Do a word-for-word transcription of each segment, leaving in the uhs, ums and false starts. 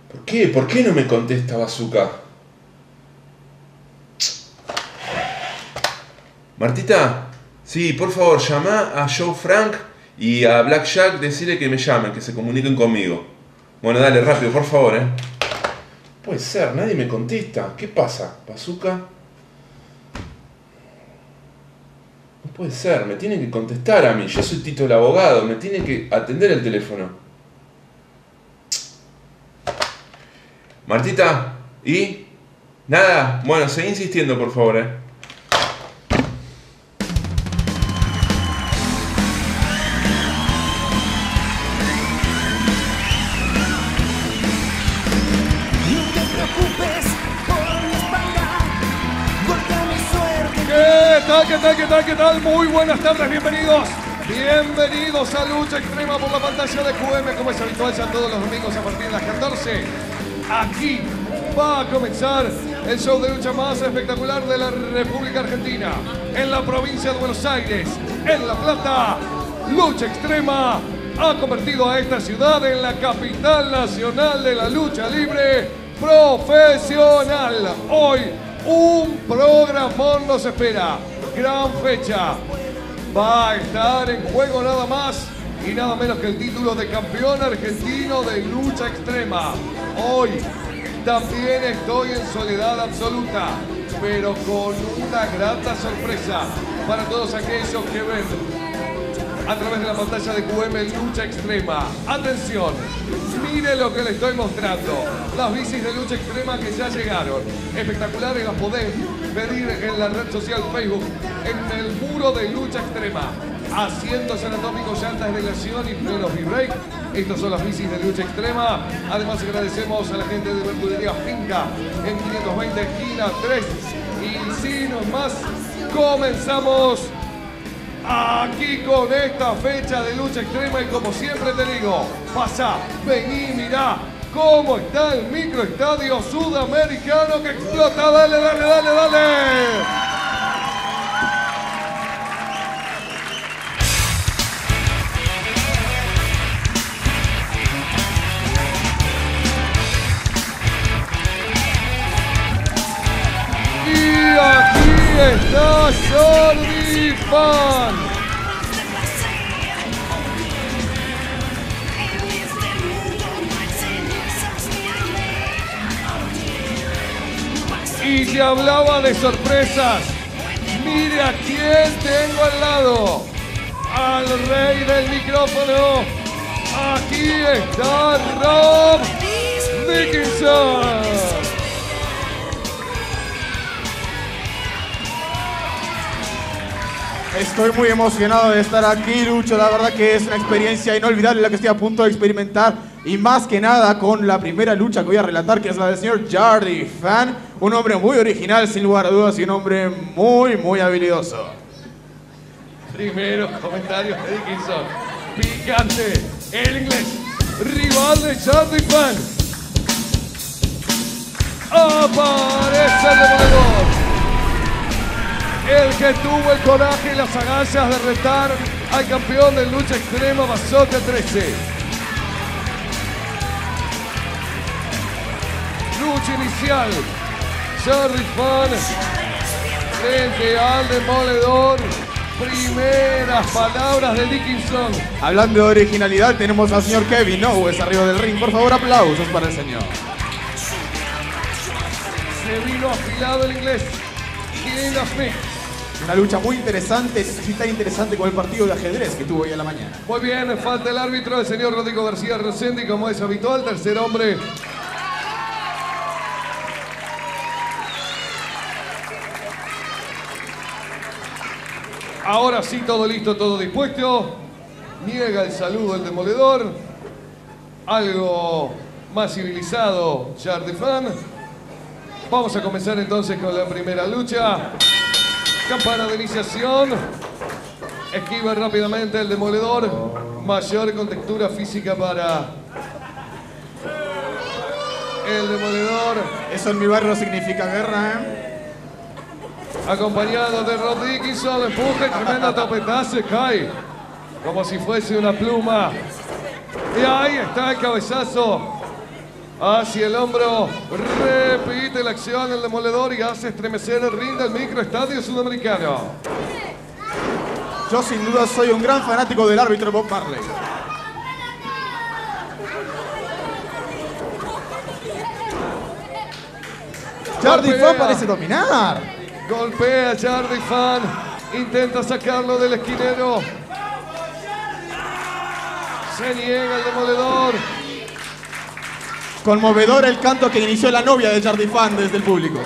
¿Por qué? ¿Por qué no me contesta Bazooka? Martita, sí, por favor, llama a Joe Frank y a Black Jack, decirle que me llamen, que se comuniquen conmigo. Bueno, dale, rápido, por favor, eh. Puede ser, nadie me contesta. ¿Qué pasa, Bazooka? No puede ser, me tienen que contestar a mí. Yo soy Tito el abogado, me tienen que atender el teléfono. Martita, ¿y? Nada, bueno, seguí insistiendo, por favor, eh. ¿Qué tal, qué tal, qué tal? Muy buenas tardes, bienvenidos. Bienvenidos a Lucha Extrema por la pantalla de Q M, como es habitual ya todos los domingos a partir de las catorce. Aquí va a comenzar el show de lucha más espectacular de la República Argentina. En la provincia de Buenos Aires, en La Plata, Lucha Extrema ha convertido a esta ciudad en la capital nacional de la lucha libre profesional. Hoy un programón nos espera. Gran fecha. Va a estar en juego nada más y nada menos que el título de campeón argentino de lucha extrema. Hoy también estoy en soledad absoluta, pero con una grata sorpresa para todos aquellos que ven a través de la pantalla de Q M Lucha Extrema. Atención, mire lo que le estoy mostrando. Las bicis de lucha extrema que ya llegaron. Espectaculares, las podés pedir en la red social Facebook, en el muro de lucha extrema. Asientos anatómicos, llantas de relación y frenos V-Brake. Estas son las bicis de lucha extrema. Además agradecemos a la gente de Verdulería Finca en quinientos veinte esquina tres. Y sin más, comenzamos aquí con esta fecha de lucha extrema y como siempre te digo, pasa, vení, mirá cómo está el microestadio sudamericano que explota. Dale, dale, dale, dale. Y aquí está Jordi Fan. Y te hablaba de sorpresas. Mire a quién tengo al lado. Al rey del micrófono. Aquí está Rob Dickinson. Estoy muy emocionado de estar aquí, Lucho. La verdad que es una experiencia inolvidable la que estoy a punto de experimentar. Y más que nada con la primera lucha que voy a relatar, que es la del señor Jordi Fan. Un hombre muy original, sin lugar a dudas, y un hombre muy, muy habilidoso. Primeros comentarios de Dickinson. Picante, el inglés, rival de Jordi Fan. Aparece el demoledor. El que tuvo el coraje y las agallas de retar al campeón de lucha extrema Bazooka trece. Lucha inicial. Jordi Fan frente al demoledor. Primeras palabras de Dickinson. Hablando de originalidad, tenemos al señor Kevin Owens arriba del ring. Por favor, aplausos para el señor. Se vino afilado el inglés. King of Smith. Una lucha muy interesante, sí tan interesante como el partido de ajedrez que tuvo hoy a la mañana. Muy bien, falta el árbitro, el señor Rodrigo García Rosendi, como es habitual, tercer hombre. Ahora sí, todo listo, todo dispuesto. Niega el saludo el demoledor. Algo más civilizado, Jordi Fan. Vamos a comenzar entonces con la primera lucha. Campana de iniciación. Esquiva rápidamente el demoledor. Mayor contextura física para el demoledor. Eso en mi barrio significa guerra, ¿eh? Acompañado de Rob Dickinson. Empuje, tremenda topetazo. Cae como si fuese una pluma. Y ahí está el cabezazo hacia el hombro, repite la acción el demoledor y hace estremecer el ring del microestadio sudamericano. Yo sin duda soy un gran fanático del árbitro Bob Marley. Jardy Fan parece dominar. Golpea a Jardy Fan, intenta sacarlo del esquinero. Se niega el demoledor. Conmovedor el canto que inició la novia de Jardy Fan desde el público.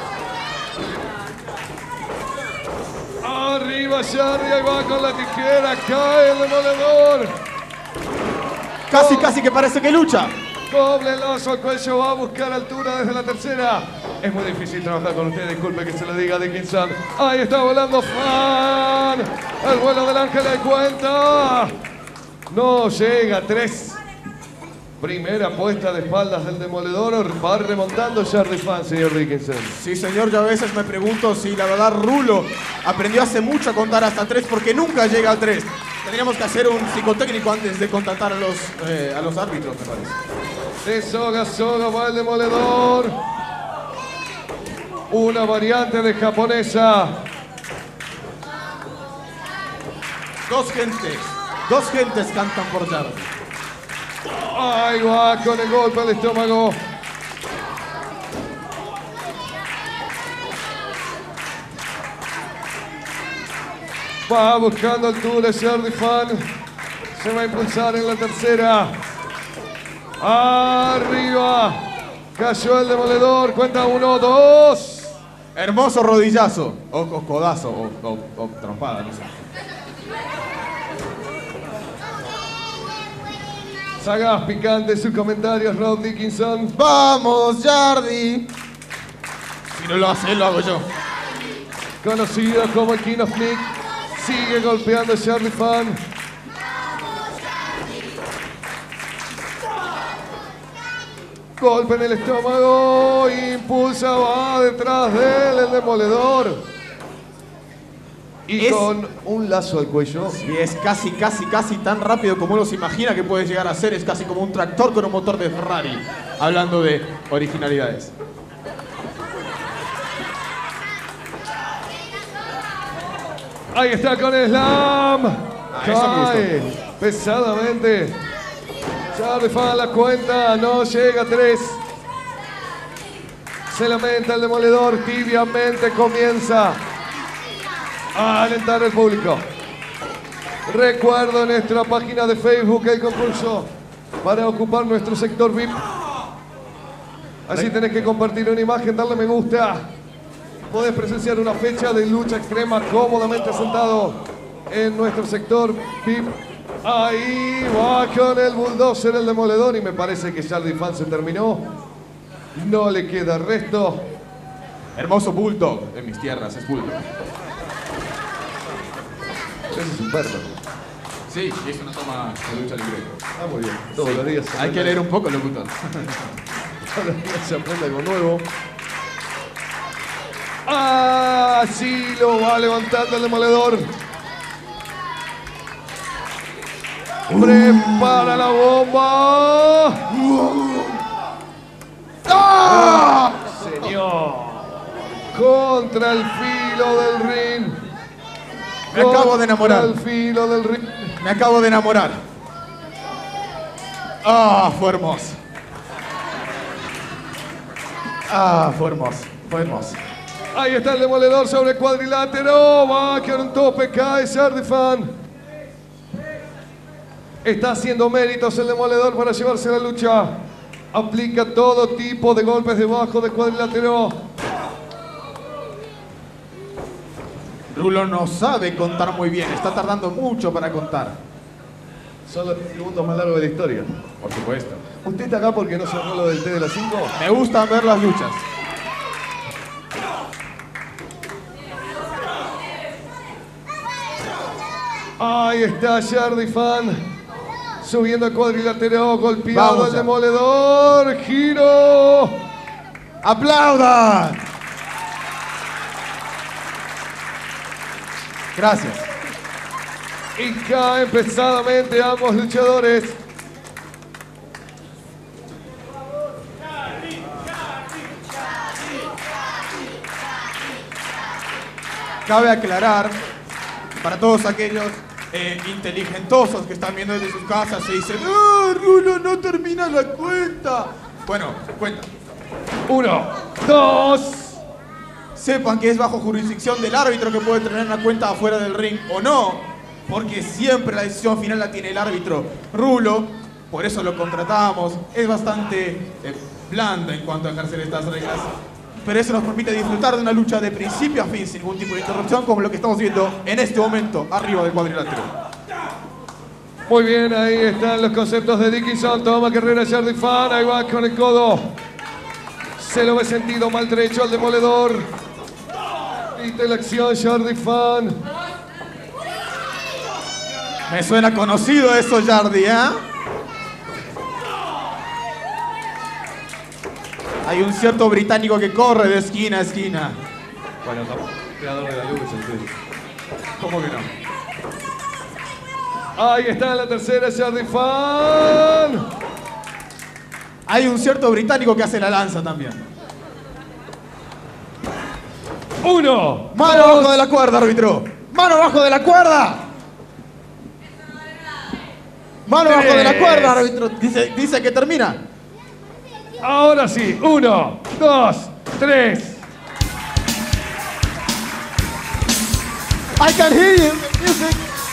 Arriba Jardy, ahí va con la tijera, cae el demoledor. Casi, casi que parece que lucha. Doble lazo al cuello, va a buscar altura desde la tercera. Es muy difícil trabajar con usted, disculpe que se lo diga Dickinson. Ahí está volando Fan. El vuelo del ángel de cuenta. No llega, tres. Primera puesta de espaldas del demoledor. Va remontando Jardy Fan, señor Dickinson. Sí, señor, yo a veces me pregunto si la verdad Rulo aprendió hace mucho a contar hasta tres porque nunca llega al tres. Tendríamos que hacer un psicotécnico antes de contratar a los, eh, a los árbitros, me parece. De soga a soga va el demoledor. Una variante de japonesa. Dos gentes, dos gentes cantan por Jardy. Ahí va con el golpe al estómago. Va buscando altura Jardy Fan. Se va a impulsar en la tercera. Arriba. Cayó el demoledor. Cuenta uno, dos. Hermoso rodillazo. O, o codazo. O, o, o trompada, no sé. Sagaz, picante sus comentarios, Rob Dickinson. ¡Vamos, Jardy! Si no lo hace, lo hago yo. Conocido como el King of Nick. Sigue golpeando a Jardy Fan. Golpe en el estómago. Impulsa, va detrás de él el demoledor. Y Es- con un lazo al cuello. Y es casi, casi, casi tan rápido como uno se imagina que puede llegar a ser. Es casi como un tractor con un motor de Ferrari. Hablando de originalidades. Ahí está con el slam. Ah, eso me gustó. Cae pesadamente. Jardy Fan la cuenta. No llega a tres. Se lamenta el demoledor. Tibiamente comienza a alentar el público. Recuerdo en nuestra página de Facebook el concurso para ocupar nuestro sector V I P. Así tenés que compartir una imagen, darle me gusta. Podés presenciar una fecha de lucha extrema cómodamente sentado en nuestro sector V I P. Ahí va con el bulldozer el demoledor y me parece que Jardy Fan se terminó. No le queda resto. Hermoso bulldog. En mis tierras es bulldog. Ese es un perro. Sí, y es una toma de lucha libre. Ah, muy bien. Todos los días. se Hay que aprende- leer un poco, locutor. Todos los días se aprende algo nuevo. Ah, sí, lo va levantando el demoledor. Prepara la bomba. ¡Ah! Señor. Contra el filo del ring. Me acabo de enamorar. Contra el filo del ring. Me acabo de enamorar. Ah, fue hermoso. Ah, fue hermoso. Fue hermoso. Ahí está el demoledor sobre el cuadrilátero. Va a quedar un tope. Cae Jardy Fan. Está haciendo méritos el demoledor para llevarse la lucha. Aplica todo tipo de golpes debajo del cuadrilátero. Rulo no sabe contar muy bien. Está tardando mucho para contar. Son los segundos más largos de la historia. Por supuesto. ¿Usted está acá porque no cerró lo del T de las cinco? Me gustan ver las luchas. Ahí está Jardy Fan. Subiendo el cuadrilátero. Golpeado Vamos el ya. demoledor. Giro. ¡Aplaudan! Gracias. Y caen pesadamente ambos luchadores. cabe aclarar para todos aquellos eh, inteligentosos que están viendo desde sus casas y dicen ¡ah, Rulo, no termina la cuenta! Bueno, cuenta. Uno, dos. Sepan que es bajo jurisdicción del árbitro que puede tener una cuenta afuera del ring o no, porque siempre la decisión final la tiene el árbitro. Rulo, por eso lo contratamos, es bastante eh, blando en cuanto a ejercer estas reglas, pero eso nos permite disfrutar de una lucha de principio a fin sin ningún tipo de interrupción, como lo que estamos viendo en este momento arriba del cuadrilátero. Muy bien, ahí están los conceptos de Dickinson. Toma carrera Jardy Fan, ahí va con el codo. Se lo ve sentido, maltrecho al demoledor. Viste la acción, Jardy Fan. Me suena conocido eso, Jardy, ¿eh? Hay un cierto británico que corre de esquina a esquina. Bueno, creador de la lucha, sí. ¿Cómo que no? Ahí está la tercera, Jardy Fan. Hay un cierto británico que hace la lanza también. Uno. Mano dos. abajo de la cuerda, árbitro. Mano abajo de la cuerda. Mano abajo de la cuerda, árbitro. Dice, dice que termina. Ahora sí. Uno, dos, tres. I can hear you. Music.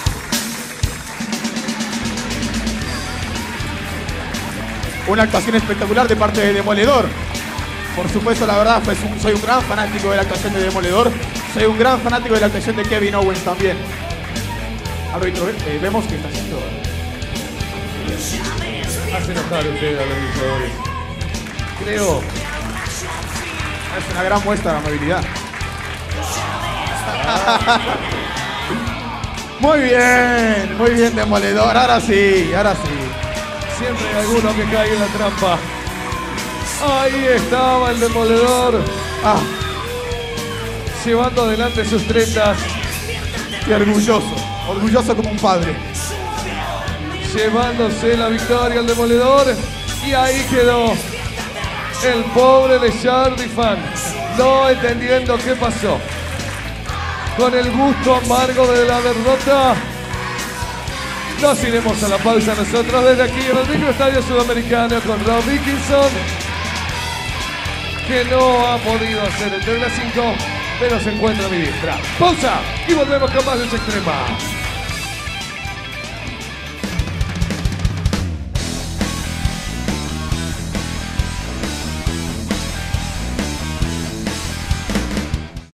Una actuación espectacular de parte de Demoledor. Por supuesto, la verdad, pues, soy un gran fanático de la actuación de Demoledor. Soy un gran fanático de la actuación de Kevin Owens también. Árbitro, eh, vemos que está haciendo... Hace enojar usted a los luchadores. Creo. Es una gran muestra de amabilidad. Muy bien, muy bien, Demoledor. Ahora sí, ahora sí. Siempre hay alguno que cae en la trampa. Ahí estaba el demoledor. Ah, Llevando adelante sus treintas. qué orgulloso. Orgulloso como un padre. Llevándose la victoria al demoledor. Y ahí quedó el pobre de Jardy Fan, no entendiendo qué pasó. Con el gusto amargo de la derrota, nos iremos a la pausa nosotros desde aquí en el microestadio sudamericano con Rob Dickinson, que no ha podido hacer el tres a cinco, pero se encuentra a mi diestra. Pausa y volvemos con más lucha extrema.